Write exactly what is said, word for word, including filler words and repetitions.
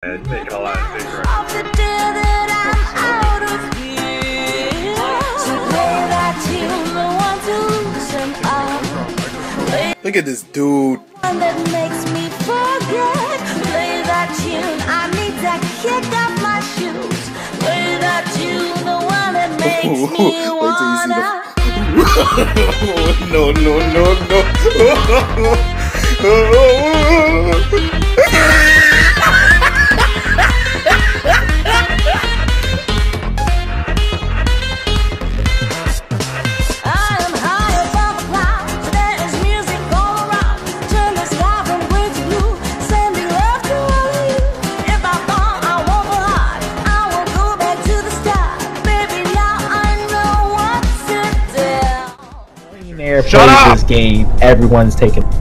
Yeah, you're making a lot of big records. Look at this dude. That makes me forget. Play that tune. I need to kick off my shoes. Play that tune, the one that makes me wanna. No, no, no, no. Shut up! This game, everyone's taking.